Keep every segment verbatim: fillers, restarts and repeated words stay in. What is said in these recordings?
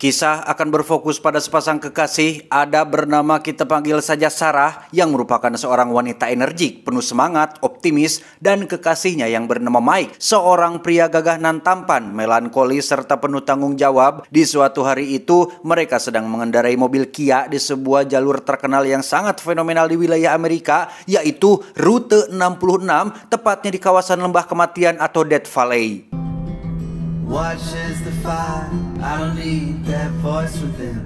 Kisah akan berfokus pada sepasang kekasih, ada bernama kita panggil saja Sarah, yang merupakan seorang wanita energik, penuh semangat, optimis, dan kekasihnya yang bernama Mike, seorang pria gagah nan tampan, melankolis, serta penuh tanggung jawab. Di suatu hari itu, mereka sedang mengendarai mobil Kia di sebuah jalur terkenal yang sangat fenomenal di wilayah Amerika, yaitu Rute enam puluh enam, tepatnya di kawasan Lembah Kematian atau Death Valley. Watch as the fire, I don't need that voice within.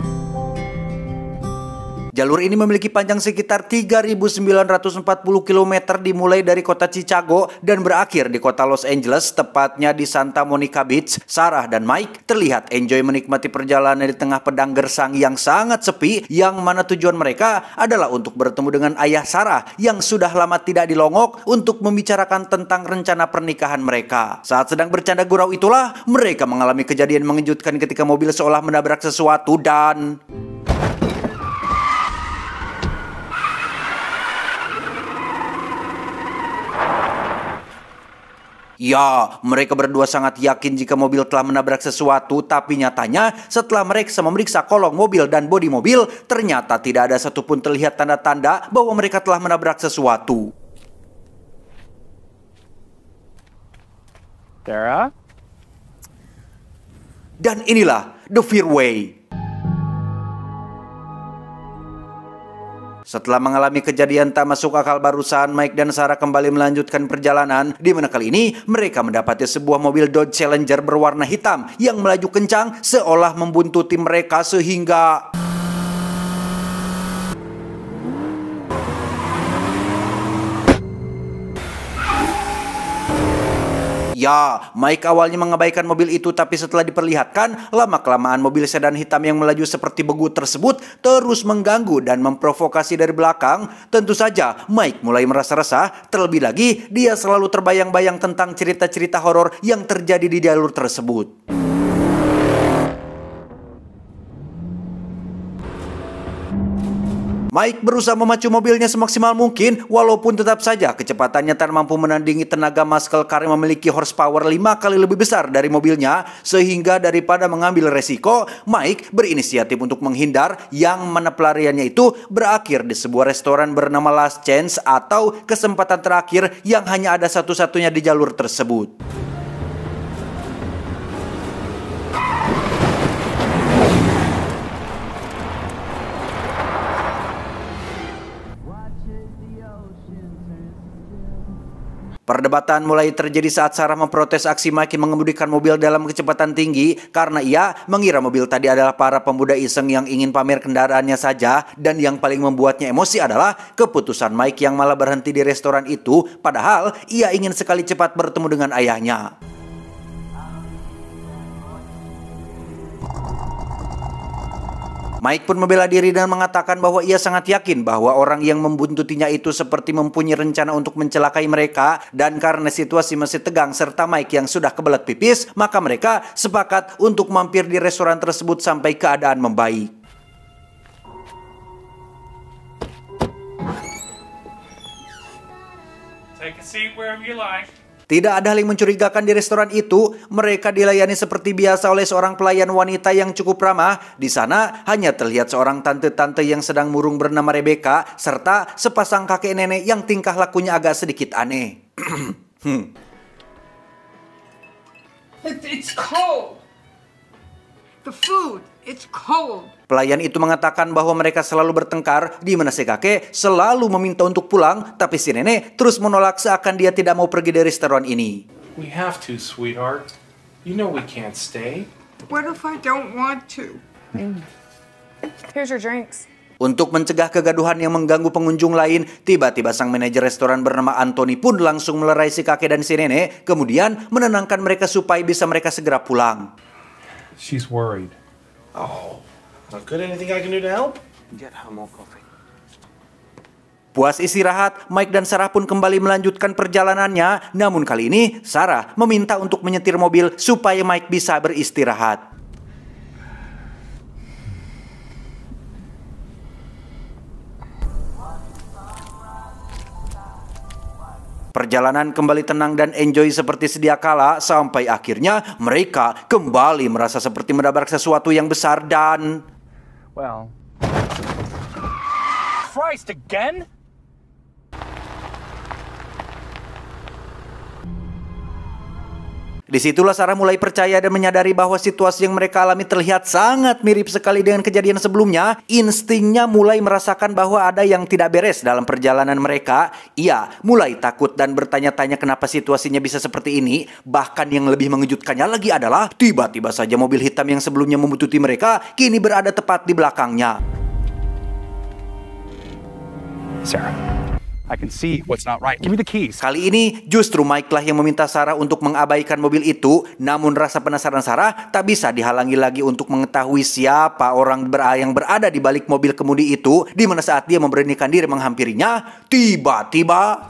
Jalur ini memiliki panjang sekitar tiga ribu sembilan ratus empat puluh kilometer dimulai dari kota Chicago dan berakhir di kota Los Angeles, tepatnya di Santa Monica Beach. Sarah dan Mike terlihat enjoy menikmati perjalanan di tengah padang gersang yang sangat sepi, yang mana tujuan mereka adalah untuk bertemu dengan ayah Sarah yang sudah lama tidak dilongok untuk membicarakan tentang rencana pernikahan mereka. Saat sedang bercanda gurau itulah mereka mengalami kejadian mengejutkan ketika mobil seolah menabrak sesuatu dan... Ya, mereka berdua sangat yakin jika mobil telah menabrak sesuatu, tapi nyatanya setelah mereka memeriksa kolong mobil dan bodi mobil, ternyata tidak ada satupun terlihat tanda-tanda bahwa mereka telah menabrak sesuatu. Sarah? Dan inilah The Fairway. Setelah mengalami kejadian tak masuk akal barusan, Mike dan Sarah kembali melanjutkan perjalanan, di mana kali ini mereka mendapati sebuah mobil Dodge Challenger berwarna hitam yang melaju kencang seolah membuntuti mereka sehingga... Ya, Mike awalnya mengabaikan mobil itu, tapi setelah diperlihatkan, lama-kelamaan mobil sedan hitam yang melaju seperti begu tersebut terus mengganggu dan memprovokasi dari belakang. Tentu saja, Mike mulai merasa resah, terlebih lagi dia selalu terbayang-bayang tentang cerita-cerita horor yang terjadi di jalur tersebut. Mike berusaha memacu mobilnya semaksimal mungkin, walaupun tetap saja kecepatannya tak mampu menandingi tenaga muscle car yang memiliki horsepower lima kali lebih besar dari mobilnya, sehingga daripada mengambil resiko, Mike berinisiatif untuk menghindar, yang mana pelariannya itu berakhir di sebuah restoran bernama Last Chance atau kesempatan terakhir yang hanya ada satu-satunya di jalur tersebut. Perdebatan mulai terjadi saat Sarah memprotes aksi Mike mengemudikan mobil dalam kecepatan tinggi karena ia mengira mobil tadi adalah para pemuda iseng yang ingin pamer kendaraannya saja, dan yang paling membuatnya emosi adalah keputusan Mike yang malah berhenti di restoran itu padahal ia ingin sekali cepat bertemu dengan ayahnya. Mike pun membela diri dan mengatakan bahwa ia sangat yakin bahwa orang yang membuntutinya itu seperti mempunyai rencana untuk mencelakai mereka, dan karena situasi masih tegang serta Mike yang sudah kebelet pipis, maka mereka sepakat untuk mampir di restoran tersebut sampai keadaan membaik. Take a seat wherever you like. Tidak ada hal yang mencurigakan di restoran itu. Mereka dilayani seperti biasa oleh seorang pelayan wanita yang cukup ramah. Di sana hanya terlihat seorang tante-tante yang sedang murung bernama Rebecca, serta sepasang kakek nenek yang tingkah lakunya agak sedikit aneh. hmm. It's cold. The food, it's cold. Pelayan itu mengatakan bahwa mereka selalu bertengkar, di mana si kakek selalu meminta untuk pulang, tapi si nenek terus menolak seakan dia tidak mau pergi dari restoran ini. We have to, sweetheart. You know we can't stay. What if I don't want to? Here's your drinks. Untuk mencegah kegaduhan yang mengganggu pengunjung lain, tiba-tiba sang manajer restoran bernama Anthony pun langsung melerai si kakek dan si nenek, kemudian menenangkan mereka supaya bisa mereka segera pulang. She's worried. Oh, not good. Anything I can do to help? Get her more coffee. Puas istirahat, Mike dan Sarah pun kembali melanjutkan perjalanannya. Namun kali ini, Sarah meminta untuk menyetir mobil supaya Mike bisa beristirahat. Perjalanan kembali tenang dan enjoy seperti sedia kala sampai akhirnya mereka kembali merasa seperti menabrak sesuatu yang besar dan... Well... Christ, again? Disitulah Sarah mulai percaya dan menyadari bahwa situasi yang mereka alami terlihat sangat mirip sekali dengan kejadian sebelumnya. Instingnya mulai merasakan bahwa ada yang tidak beres dalam perjalanan mereka. Ia mulai takut dan bertanya-tanya kenapa situasinya bisa seperti ini. Bahkan yang lebih mengejutkannya lagi adalah tiba-tiba saja mobil hitam yang sebelumnya membututi mereka kini berada tepat di belakangnya. Sarah, I can see what's not right. Give me the keys. Kali ini justru Mike lah yang meminta Sarah untuk mengabaikan mobil itu. Namun rasa penasaran Sarah tak bisa dihalangi lagi untuk mengetahui siapa orang ber yang berada di balik mobil kemudi itu. Di mana saat dia memberanikan diri menghampirinya, tiba-tiba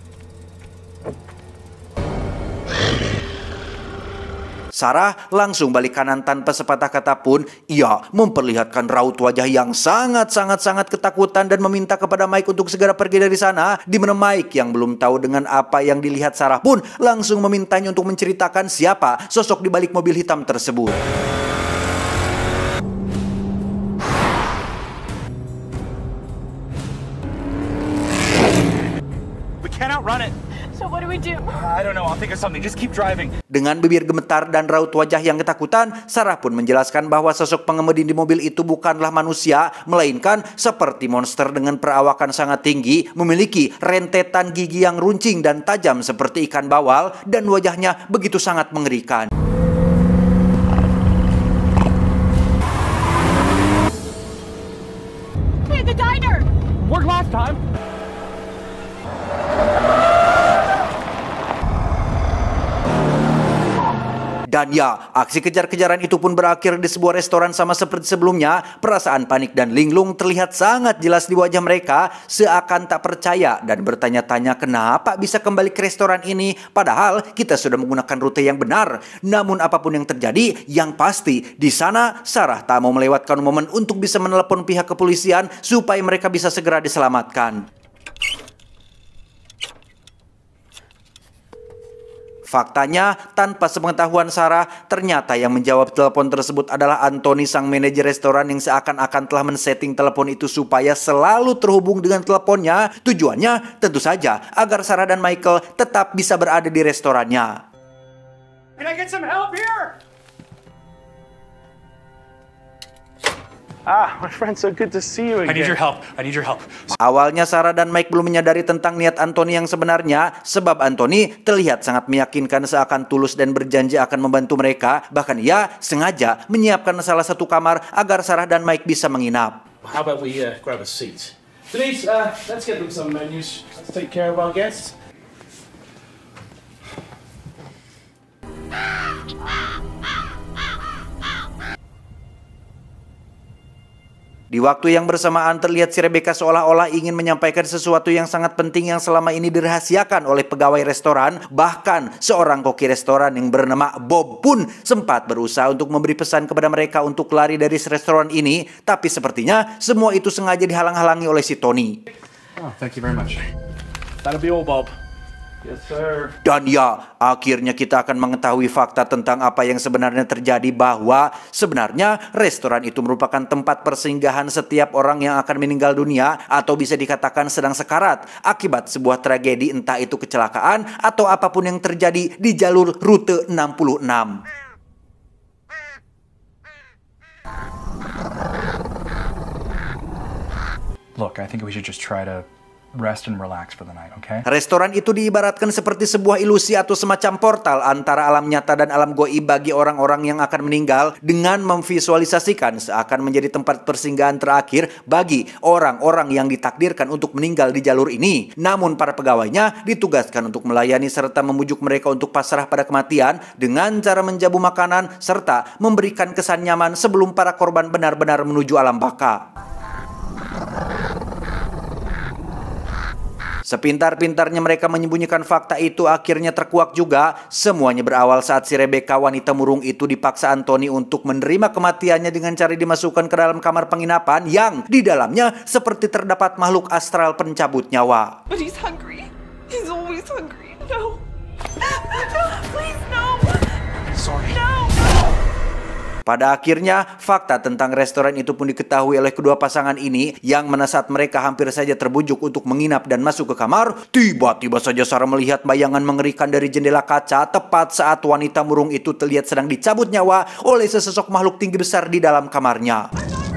Sarah langsung balik kanan tanpa sepatah kata pun. Ia memperlihatkan raut wajah yang sangat-sangat-sangat ketakutan dan meminta kepada Mike untuk segera pergi dari sana. Di mana Mike yang belum tahu dengan apa yang dilihat Sarah pun langsung memintanya untuk menceritakan siapa sosok di balik mobil hitam tersebut. We can't outrun it. So what do we do? I don't know. I'll think of something. Just keep driving. Dengan bibir gemetar dan raut wajah yang ketakutan, Sarah pun menjelaskan bahwa sosok pengemudi di mobil itu bukanlah manusia, melainkan seperti monster dengan perawakan sangat tinggi, memiliki rentetan gigi yang runcing dan tajam seperti ikan bawal, dan wajahnya begitu sangat mengerikan. Hey, the diner! Worked last time. Dan ya, aksi kejar-kejaran itu pun berakhir di sebuah restoran sama seperti sebelumnya. Perasaan panik dan linglung terlihat sangat jelas di wajah mereka, seakan tak percaya dan bertanya-tanya kenapa bisa kembali ke restoran ini, padahal kita sudah menggunakan rute yang benar. Namun apapun yang terjadi, yang pasti di sana Sarah tak mau melewatkan momen untuk bisa menelepon pihak kepolisian supaya mereka bisa segera diselamatkan. Faktanya, tanpa sepengetahuan Sarah, ternyata yang menjawab telepon tersebut adalah Anthony, sang manajer restoran yang seakan-akan telah men-setting telepon itu supaya selalu terhubung dengan teleponnya. Tujuannya tentu saja agar Sarah dan Michael tetap bisa berada di restorannya. Can I get some help here? Ah, my friend, so good to see you again. I need your help. I need your help. Awalnya Sarah dan Mike belum menyadari tentang niat Anthony yang sebenarnya, sebab Anthony terlihat sangat meyakinkan seakan tulus dan berjanji akan membantu mereka. Bahkan ia sengaja menyiapkan salah satu kamar agar Sarah dan Mike bisa menginap. How about we uh, grab a seat? Denise, uh, let's get them some menus. Let's take care of our guests. Di waktu yang bersamaan terlihat si Rebecca seolah-olah ingin menyampaikan sesuatu yang sangat penting yang selama ini dirahasiakan oleh pegawai restoran. Bahkan seorang koki restoran yang bernama Bob pun sempat berusaha untuk memberi pesan kepada mereka untuk lari dari restoran ini. Tapi sepertinya semua itu sengaja dihalang-halangi oleh si Tony. Oh, thank you very much. That'll be all, Bob. Yes, sir. Dan ya, akhirnya kita akan mengetahui fakta tentang apa yang sebenarnya terjadi, bahwa sebenarnya restoran itu merupakan tempat persinggahan setiap orang yang akan meninggal dunia atau bisa dikatakan sedang sekarat akibat sebuah tragedi, entah itu kecelakaan atau apapun yang terjadi di jalur rute enam puluh enam. Look, I think we should just try to rest and relax for the night, okay? Restoran itu diibaratkan seperti sebuah ilusi atau semacam portal antara alam nyata dan alam goib bagi orang-orang yang akan meninggal, dengan memvisualisasikan seakan menjadi tempat persinggahan terakhir bagi orang-orang yang ditakdirkan untuk meninggal di jalur ini. Namun para pegawainya ditugaskan untuk melayani serta membujuk mereka untuk pasrah pada kematian dengan cara menjamu makanan serta memberikan kesan nyaman sebelum para korban benar-benar menuju alam baka. Sepintar-pintarnya mereka menyembunyikan fakta itu, akhirnya terkuak juga. Semuanya berawal saat si Rebecca, wanita murung itu, dipaksa Anthony untuk menerima kematiannya dengan cara dimasukkan ke dalam kamar penginapan yang di dalamnya seperti terdapat makhluk astral pencabut nyawa. But he's hungry. He's always hungry. No. No, please, no. Sorry. No. Pada akhirnya, fakta tentang restoran itu pun diketahui oleh kedua pasangan ini, yang mana saat mereka hampir saja terbujuk untuk menginap dan masuk ke kamar, tiba-tiba saja Sarah melihat bayangan mengerikan dari jendela kaca tepat saat wanita murung itu terlihat sedang dicabut nyawa oleh sesosok makhluk tinggi besar di dalam kamarnya.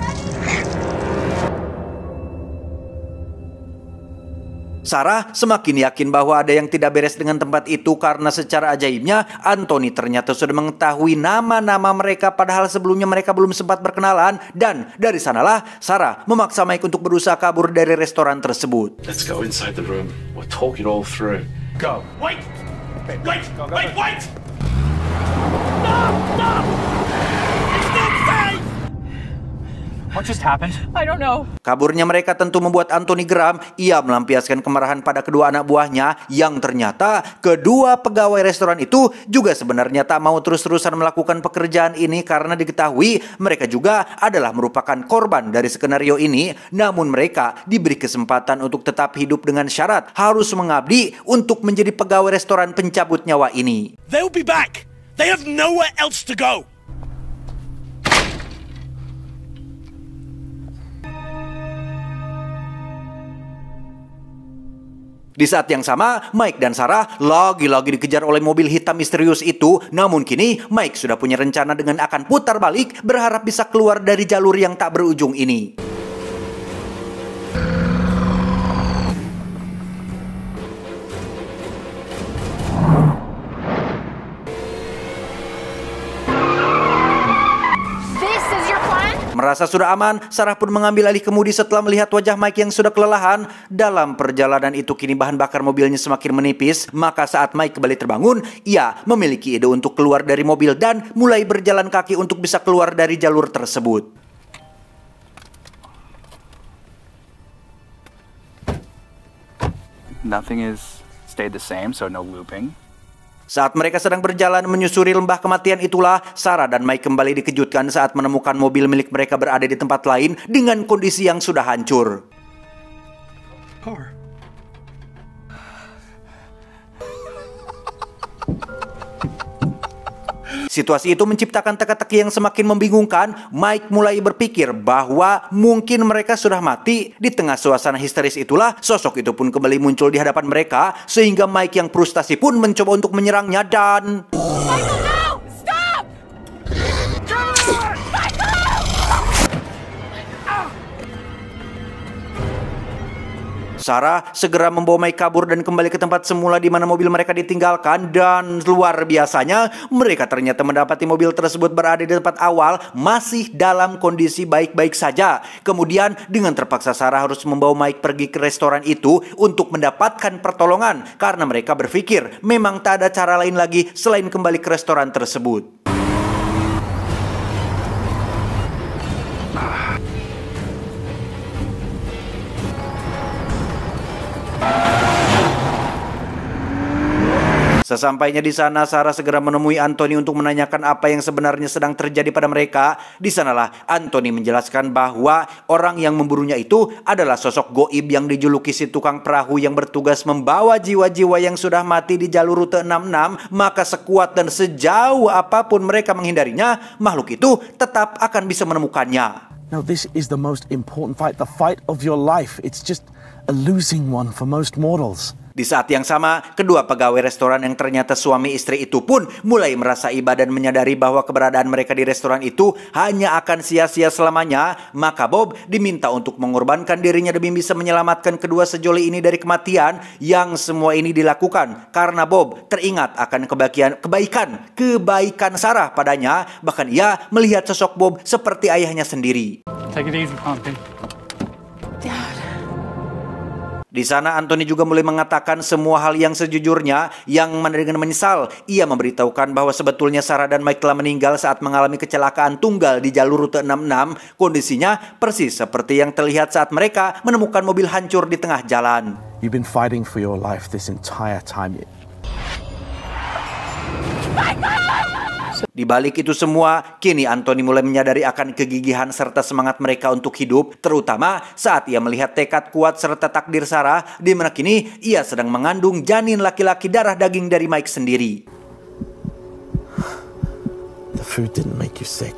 Sarah semakin yakin bahwa ada yang tidak beres dengan tempat itu karena secara ajaibnya Anthony ternyata sudah mengetahui nama-nama mereka padahal sebelumnya mereka belum sempat berkenalan, dan dari sanalah Sarah memaksa Mike untuk berusaha kabur dari restoran tersebut. Let's go inside the room. We'll talk it all through. Go. Wait! Wait! Wait! Wait! Wait! No, no. It's not safe. What just happened? I don't know. Kaburnya mereka tentu membuat Anthony geram. Ia melampiaskan kemarahan pada kedua anak buahnya yang ternyata kedua pegawai restoran itu juga sebenarnya tak mau terus-terusan melakukan pekerjaan ini karena diketahui mereka juga adalah merupakan korban dari skenario ini. Namun mereka diberi kesempatan untuk tetap hidup dengan syarat harus mengabdi untuk menjadi pegawai restoran pencabut nyawa ini. They'll be back. They have nowhere else to go. Di saat yang sama, Mike dan Sarah lagi-lagi dikejar oleh mobil hitam misterius itu. Namun kini, Mike sudah punya rencana dengan akan putar balik, berharap bisa keluar dari jalur yang tak berujung ini. Merasa sudah aman, Sarah pun mengambil alih kemudi setelah melihat wajah Mike yang sudah kelelahan. Dalam perjalanan itu kini bahan bakar mobilnya semakin menipis. Maka saat Mike kembali terbangun, ia memiliki ide untuk keluar dari mobil dan mulai berjalan kaki untuk bisa keluar dari jalur tersebut. Nothing is stayed the same, so no looping. Saat mereka sedang berjalan menyusuri lembah kematian itulah, Sarah dan Mike kembali dikejutkan saat menemukan mobil milik mereka berada di tempat lain dengan kondisi yang sudah hancur. Car. Situasi itu menciptakan teka-teki yang semakin membingungkan. Mike mulai berpikir bahwa mungkin mereka sudah mati. Di tengah suasana histeris itulah, sosok itu pun kembali muncul di hadapan mereka, sehingga Mike yang frustasi pun mencoba untuk menyerangnya dan... Michael, no! Stop! Sarah segera membawa Mike kabur dan kembali ke tempat semula di mana mobil mereka ditinggalkan, dan luar biasanya mereka ternyata mendapati mobil tersebut berada di tempat awal masih dalam kondisi baik-baik saja. Kemudian dengan terpaksa Sarah harus membawa Mike pergi ke restoran itu untuk mendapatkan pertolongan karena mereka berpikir memang tak ada cara lain lagi selain kembali ke restoran tersebut. Sesampainya di sana, Sarah segera menemui Anthony untuk menanyakan apa yang sebenarnya sedang terjadi pada mereka. Di sanalah Anthony menjelaskan bahwa orang yang memburunya itu adalah sosok goib yang dijuluki si tukang perahu yang bertugas membawa jiwa-jiwa yang sudah mati di jalur rute enam puluh enam. Maka sekuat dan sejauh apapun mereka menghindarinya, makhluk itu tetap akan bisa menemukannya. Now this is the most important fight, the fight of your life. It's just a losing one for most mortals. Di saat yang sama, kedua pegawai restoran yang ternyata suami istri itu pun mulai merasa iba dan menyadari bahwa keberadaan mereka di restoran itu hanya akan sia-sia selamanya. Maka Bob diminta untuk mengorbankan dirinya demi bisa menyelamatkan kedua sejoli ini dari kematian. Yang semua ini dilakukan karena Bob teringat akan kebaikan kebaikan kebaikan Sarah padanya. Bahkan ia melihat sosok Bob seperti ayahnya sendiri. Take it easy, Pumpkin. Di sana Anthony juga mulai mengatakan semua hal yang sejujurnya, yang dengan menyesal ia memberitahukan bahwa sebetulnya Sarah dan Mike telah meninggal saat mengalami kecelakaan tunggal di jalur rute enam puluh enam. Kondisinya persis seperti yang terlihat saat mereka menemukan mobil hancur di tengah jalan. You've been fighting for your life this entire time. Di balik itu semua, kini Anthony mulai menyadari akan kegigihan serta semangat mereka untuk hidup, terutama saat ia melihat tekad kuat serta takdir Sarah, di mana kini ia sedang mengandung janin laki-laki darah daging dari Mike sendiri. The food didn't make you sick.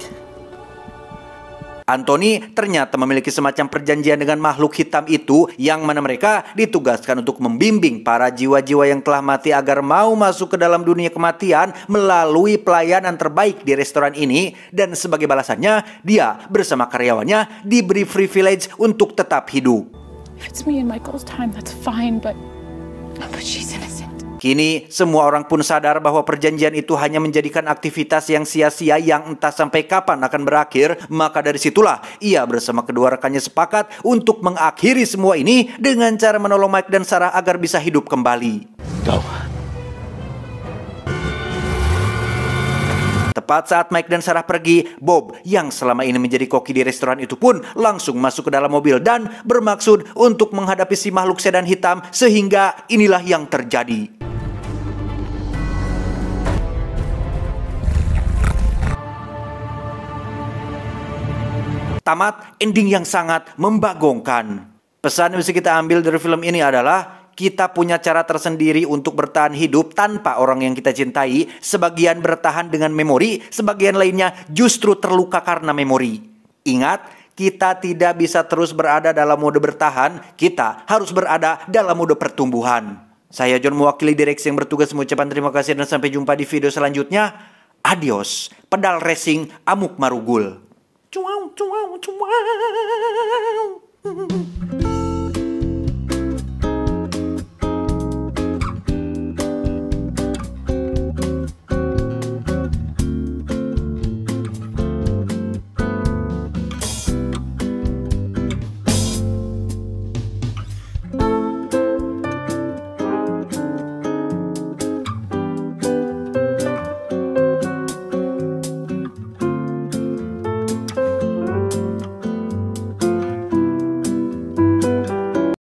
Anthony ternyata memiliki semacam perjanjian dengan makhluk hitam itu, yang mana mereka ditugaskan untuk membimbing para jiwa-jiwa yang telah mati agar mau masuk ke dalam dunia kematian melalui pelayanan terbaik di restoran ini. Dan sebagai balasannya, dia bersama karyawannya diberi privilege untuk tetap hidup. If it's me and Michael's time, that's fine, but but she's innocent. Kini semua orang pun sadar bahwa perjanjian itu hanya menjadikan aktivitas yang sia-sia yang entah sampai kapan akan berakhir. Maka dari situlah ia bersama kedua rekannya sepakat untuk mengakhiri semua ini dengan cara menolong Mike dan Sarah agar bisa hidup kembali. Go. Tepat saat Mike dan Sarah pergi, Bob yang selama ini menjadi koki di restoran itu pun langsung masuk ke dalam mobil dan bermaksud untuk menghadapi si makhluk sedan hitam, sehingga inilah yang terjadi. Tamat ending yang sangat membagongkan. Pesan yang bisa kita ambil dari film ini adalah kita punya cara tersendiri untuk bertahan hidup tanpa orang yang kita cintai. Sebagian bertahan dengan memori, sebagian lainnya justru terluka karena memori. Ingat, kita tidak bisa terus berada dalam mode bertahan, kita harus berada dalam mode pertumbuhan. Saya John, mewakili direksi yang bertugas, mengucapkan terima kasih dan sampai jumpa di video selanjutnya. Adios, pedal racing amuk marugul. Cuau, cuau, cuau.